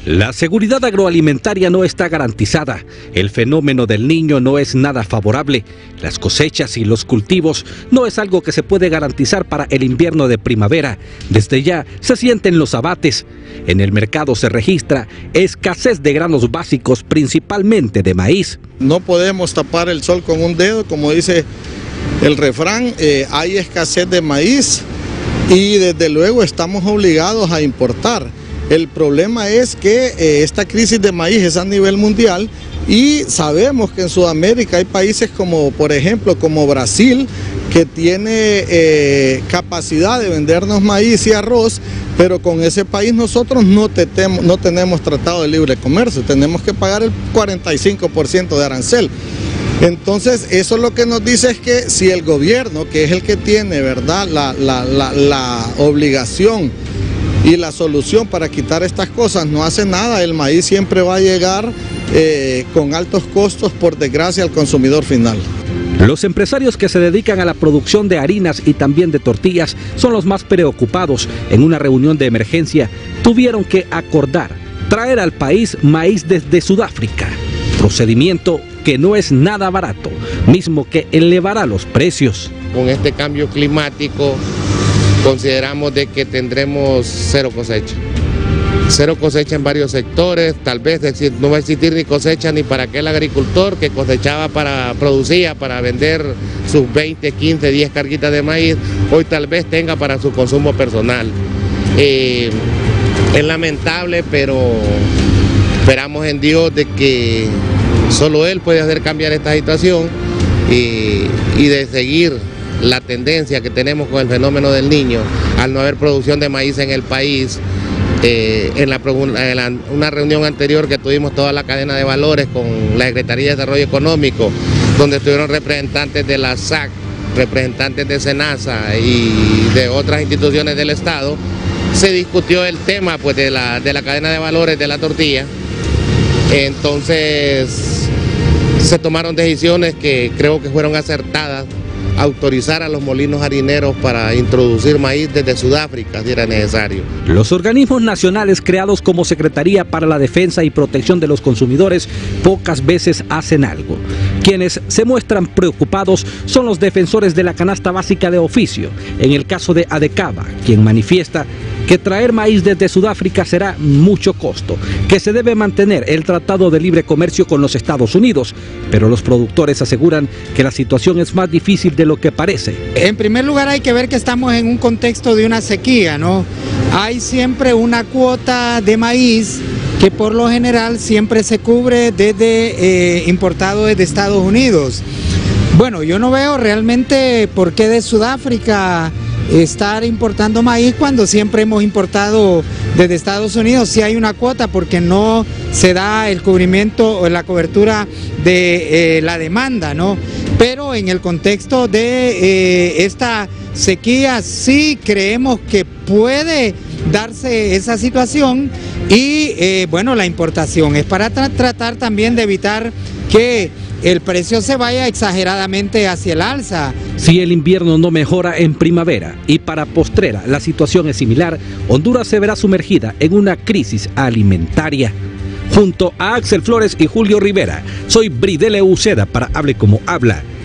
La seguridad agroalimentaria no está garantizada. El fenómeno del Niño no es nada favorable. Las cosechas y los cultivos no es algo que se puede garantizar para el invierno de primavera. Desde ya se sienten los abates. En el mercado se registra escasez de granos básicos, principalmente de maíz. No podemos tapar el sol con un dedo, como dice el refrán. Hay escasez de maíz y desde luego estamos obligados a importar. El problema es que esta crisis de maíz es a nivel mundial y sabemos que en Sudamérica hay países como, por ejemplo, como Brasil, que tiene capacidad de vendernos maíz y arroz, pero con ese país nosotros no tenemos tratado de libre comercio, tenemos que pagar el 45% de arancel. Entonces, eso lo que nos dice es que si el gobierno, que es el que tiene, ¿verdad?, la obligación y la solución para quitar estas cosas, no hace nada, el maíz siempre va a llegar con altos costos, por desgracia, al consumidor final. Los empresarios que se dedican a la producción de harinas y también de tortillas son los más preocupados. En una reunión de emergencia tuvieron que acordar traer al país maíz desde Sudáfrica, procedimiento que no es nada barato, mismo que elevará los precios. Con este cambio climático consideramos de que tendremos cero cosecha en varios sectores, tal vez no va a existir ni cosecha ni para aquel agricultor que cosechaba producía para vender sus 20, 15, 10 carguitas de maíz, hoy tal vez tenga para su consumo personal. Es lamentable, pero esperamos en Dios de que solo Él puede hacer cambiar esta situación y de seguir la tendencia que tenemos con el fenómeno del Niño, al no haber producción de maíz en el país. En una reunión anterior que tuvimos toda la cadena de valores con la Secretaría de Desarrollo Económico, donde estuvieron representantes de la SAC, representantes de SENASA y de otras instituciones del Estado, se discutió el tema pues, de la cadena de valores de la tortilla. Entonces se tomaron decisiones que creo que fueron acertadas, autorizar a los molinos harineros para introducir maíz desde Sudáfrica si era necesario. Los organismos nacionales creados como Secretaría para la Defensa y Protección de los Consumidores pocas veces hacen algo. Quienes se muestran preocupados son los defensores de la canasta básica de oficio. En el caso de Adecaba, quien manifiesta que traer maíz desde Sudáfrica será mucho costo, que se debe mantener el Tratado de Libre Comercio con los Estados Unidos, pero los productores aseguran que la situación es más difícil de lo que parece. En primer lugar hay que ver que estamos en un contexto de una sequía, ¿no? Hay siempre una cuota de maíz que por lo general siempre se cubre desde importado desde Estados Unidos. Bueno, yo no veo realmente por qué de Sudáfrica estar importando maíz cuando siempre hemos importado desde Estados Unidos. Sí hay una cuota porque no se da el cubrimiento o la cobertura de la demanda, ¿no? Pero en el contexto de esta sequía sí creemos que puede darse esa situación y bueno, la importación es para tratar también de evitar que el precio se vaya exageradamente hacia el alza. Si el invierno no mejora en primavera y para postrera la situación es similar, Honduras se verá sumergida en una crisis alimentaria. Junto a Axel Flores y Julio Rivera, soy Bridele Uceda para Hable Como Habla.